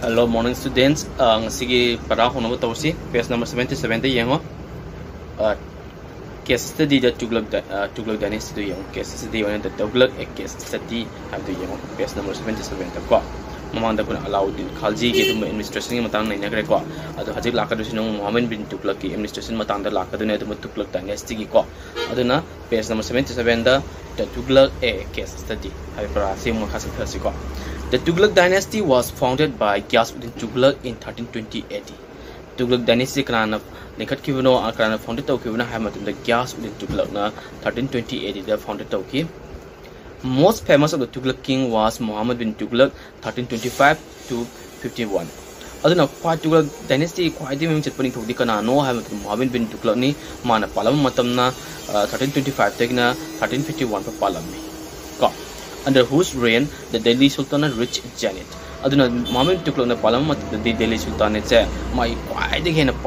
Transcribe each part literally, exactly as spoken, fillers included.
Hello, morning students. Ang sige para ko na to si page number seventy-seven de yengo. Uh, case study the Tughlaq uh, Tughlaq dynasty to yengo. Case study on the Tughlaq a case study have to yengo. Page number seventy-seven ta ko. Mamanda ko na Alauddin Khalji ke tum administration ni matang nai na kare ko. Ado hajik lakadu sinong Muhammad bin Tughlaq ki administration matang da lakadu ne tum Tughlaq dynasty ki ko. Ado na page number seventy-seven da the Tughlaq a case study. Hai para si mo khas khasi ko. The Tughlaq dynasty was founded by Ghiyasuddin Tughlaq in thirteen twenty A D. Tughlaq dynasty kana nikhat kibno kana founded to kibna hamatum the Ghiyasuddin Tughlaq na thirteen twenty A D the founded to ki. Most famous of the Tughlaq king was Muhammad bin Tughlaq thirteen twenty-five to fifty-one. Aduna kwa Tughlaq dynasty kwa di ming chetpani thodi kana no hamatum Muhammad bin Tughlaq ni mana palam matamna thirteen twenty-five tekna thirteen fifty-one pa palam ni. Ko under whose reign the Delhi Sultanate reached zenith. Aduna Muhammad Tughlaq na palam the Delhi Sultanate se mai kwai de hena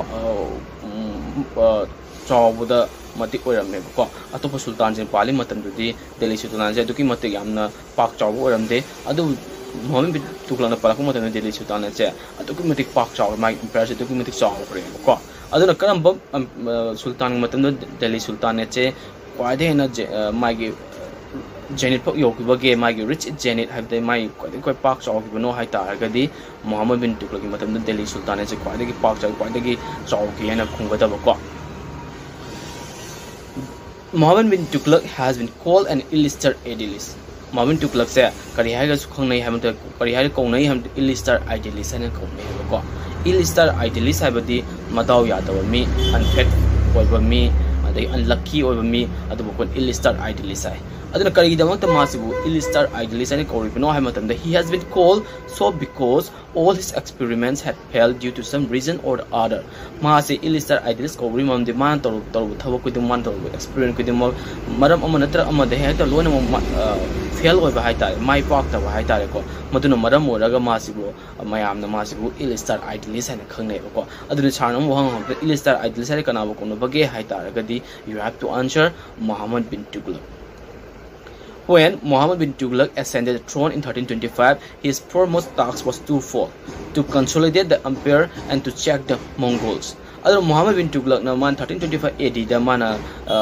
chawda matik oiramne ko atopa sultan jin pali matam dudi Delhi Sultanate se duki matik yamna pak chaw oiramde adu Muhammad Tughlaq na palam matam Delhi Sultanate se atuki matik pak chaw mai emperor se duki matik chaw pre ko aduna karamba sultan matam Delhi Sultanate se kwai de hena mai Zenith pok yoki bage magi rich Zenith have the mai quite parks of no high targadi Muhammad bin Tughlaq matam Delhi Sultanate se quite the parks of quite the chauki and a kungata bako. Muhammad bin Tughlaq has been called an illustrious idealist. Muhammad bin Tughlaq se karihaga sukhang nei hamta karihaga kongnai ham illustrious idealist and kongnai bako. Illustrious idealist habadi madaw yadawa mi unfaithful over me they unlucky over me adu bako illustrious idealist ai. Aduna kari damang tamasibu illustrious idealist and koripino hamatam that he has been called so because all his experiments had failed due to some reason or the other. Masi illustrious idealist korimam de man toru toru thawak kudum man toru experiment kudum maram amanatra amade heta lona fail over hai tare mai pak ta hai tare ko maduna maram oraga masibu mayam na masibu illustrious idealist and khangne ko aduna charnam wahang ham illustrious idealist and kana ko no bage hai tare gadi you have to answer Muhammad bin Tughlaq. When Muhammad bin Tughlaq ascended the throne in thirteen twenty-five, his foremost task was twofold: to consolidate the empire and to check the Mongols. Other Muhammad bin Tughlaq na man thirteen twenty-five A D da mana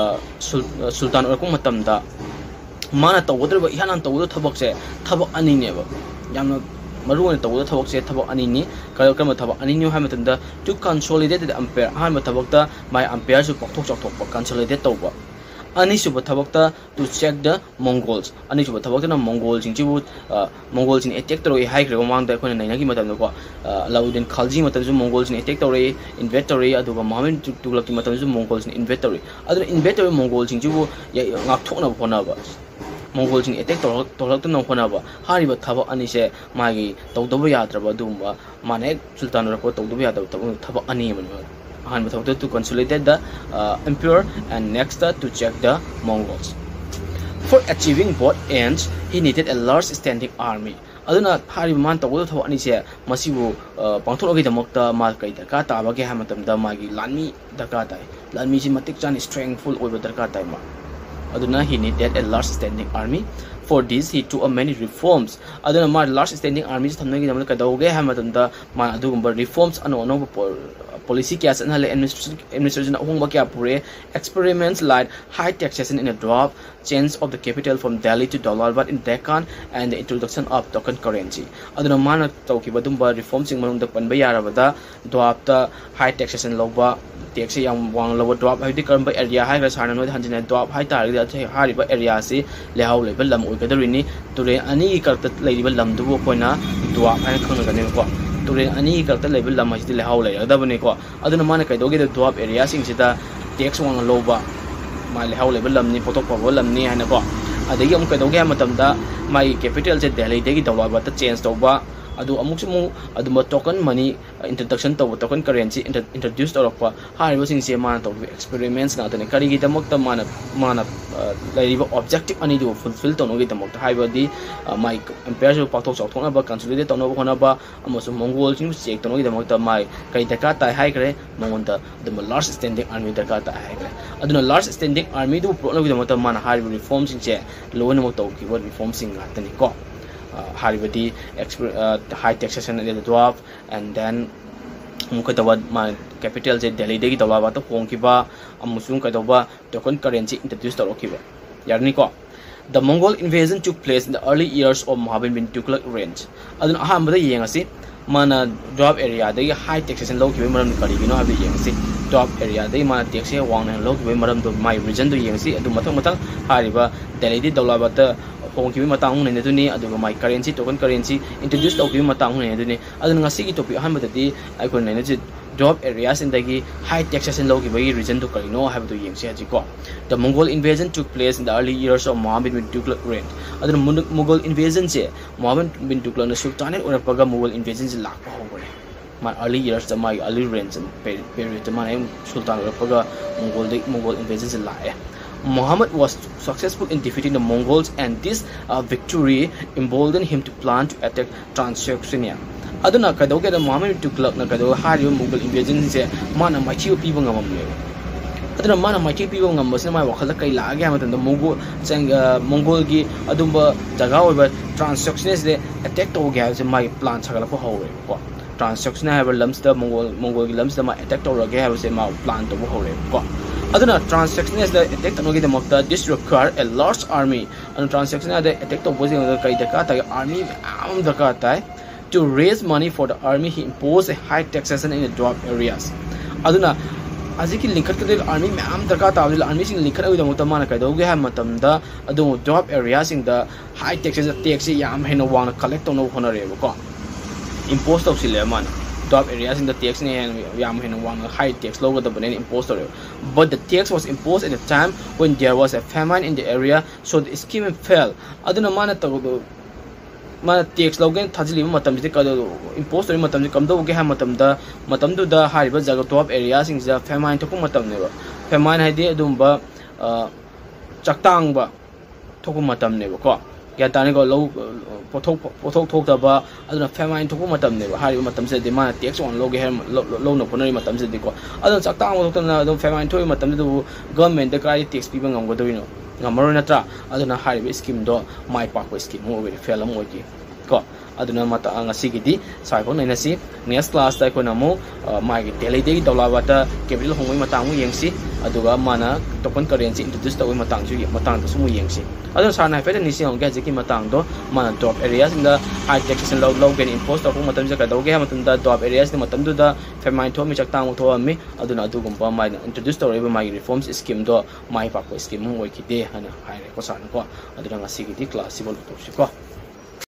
Sultan orkung matam da mana tawdra ba ihan tawdu thabak se thabak ani ne ba yamna maru ne tawdu thabak se thabak ani ni kal kal thabak ani ni ha matam da to consolidate the empire han ma thabak da my empire su pakthok chok thok consolidate tawba. Ani suba thabakta to check the Mongols. Ani suba thabakta na Mongols in Jibu Mongols in attack to a high among the Konanaki Matamako Alauddin Khalji Matam Mongols in attack to a inventory aduba Muhammad Tughlaq Matam Mongols in inventory. Other inventory Mongols in Jibu Yaktona Honaba. Mongols in attack to Tolakton Honaba. Hariba Tava Anise Magi Taudoya Traba Dumba Manek Sultan Rako Taudoya Tava Animal. To consolidate the uh, empire and next uh, to check the Mongols. For achieving both ends, he needed a large standing army. Aduna hariman tawdo thaw ani se masibu pangthogi damakta mal kai darka ta ba ge hamatam da magi lanmi darka tai lanmi ji matik chan strengthful oiba darka tai ma aduna he needed a large standing army. For this, he took a many reforms. Aduna ma large standing armies thamnagi damal ka dawge hamatam da ma adugumba reforms ano ano policy kya sanhale administration ahungba kya pure experiments like high taxation in a drop, change of the capital from Delhi to dollar but in Deccan, and the introduction of token currency. Aduna mana tawki badumba reforms sing manung da panba yarabada drop the high taxation loba tax yang wang lower drop hadi karamba area high ras hana no hanjina drop high tar da hariba area si lehaw level lam uikadarini ture ani karta leibal lam du koina drop ai khang ga ne ko ture ani karta level lam hadi lehaw le da bane ko aduna mana kai doge the drop area sing sida tax wang loba ma lehaw level lam ni photo pawol lam ni hana ko adagi am kai doge matam da mai capital se Delhi degi dollar ba ta change to ba adu amuk sumu adu ma token money introduction to token currency introduced or kwa haribo sing se man to experiments na tane kari gi damak ta mana mana laiba objective ani do fulfill to no gi damak ta haiba di my empire pathok chok thona ba consolidate to no khona ba amosu Mongol sing check to no gi damak ta mai kai daka ta hai kare mongon ta the large standing army daka ta hai kare aduna large standing army do pro no gi damak ta mana haribo reforms sing che lo no mo to ki reforms sing ga tani ko haribadi high taxation in the dwarf and then mukadawa my capital je Delhi de dawa to hongkiba amusung kadawa token currency introduced okiba yarni ko. The Mongol invasion took place in the early years of Muhammad bin Tughlaq reign. Adun ahamada yengasi mana job area de high taxation low kiwe maram kari gino habi yengasi job area de mana tax ye wang low kiwe maram do my region do yengasi adu matang matang hariba Delhi de dawa bata hongkiwe matang ne duni adu my currency token currency introduced okiwe matang ne duni adun ngasi ki topic ahamada di icon ne je job areas in the high taxation low kiwe region to kari no have to yengsi ajiko. The Mongol invasion took place in the early years of Muhammad bin Tughlaq reign. Other Mughal invasion se Muhammad bin Tughlaq na Sultan or paga Mughal invasions lakh over. My early years the my early reigns and period the my Sultan or paga Mughal Mughal invasions lakh. Muhammad was successful in defeating the Mongols and this uh, victory emboldened him to plan to attack Transylvania. Aduna kadoge the Muhammad bin Tughlaq na kado hari Mughal invasions se mana machi people ngamamle. Aduna mana machi people ngambasna mai wakhala kai laage amatan the Mongol sang Mongol gi adumba jaga oba Transylvania de attack to ge have mai plan sagala ko hore ko Transylvania have lums the Mongol Mongol gi lums the mai attack to ge have se ma plan to hore ko. Aduna Transylvania the attack to ge the mokta this require a large army and Transylvania the attack to bozi kai daka ta army am daka ta to raise money for the army he imposed a high taxation in the dwarf areas. Aduna Aziki linked the army mam Dakata army in Lincoln with the Motamana Kadoga Matamda, Adu job areas in the high taxes of taxi yam hen one collect on no honorable impost of Sileman. Job areas in the tax and yam hen one high tax lower the banana imposter. But the tax was imposed at a time when there was a famine in the area, so the scheme fell. Aduna Manata mana tax logan thajli matam je ka impost ri matam je kam do ge ha matam da matam du da hariba jaga top areas in ja famine to matam ne ba famine ha de adum ba chaktang ba thoku matam ne ba ko ya tani ko lo pothok pothok thok da ba aduna famine thoku matam ne ba hariba matam se de mana tax on lo ge lo no ponari matam se de ko adun chaktang mo thok na adum famine thoi matam du government de kai tax pi ba ngam go do no ngamaro natra aduna hariba scheme do mai pak ko scheme mo be fail mo ki ko aduna mata ngasi gidi sai ko naina si next class ta ko namo mai gi Delhi de dawla wata capital hongoi matang mu yengsi aduga mana token currency introduce ta oi matang ju matang to sumu yengsi adun sarna fe ni si ong ga jeki matang do mana top areas in the high taxation low low gain impost of matam ja ka do ge matam da top areas ni matam du da famine to mi chak tang to mi aduna adu gumpa mai introduce ta oi mai reforms scheme do mai pa ko scheme mo ki de hana hai ko sarna ko aduna ngasi gidi class si bol to si ko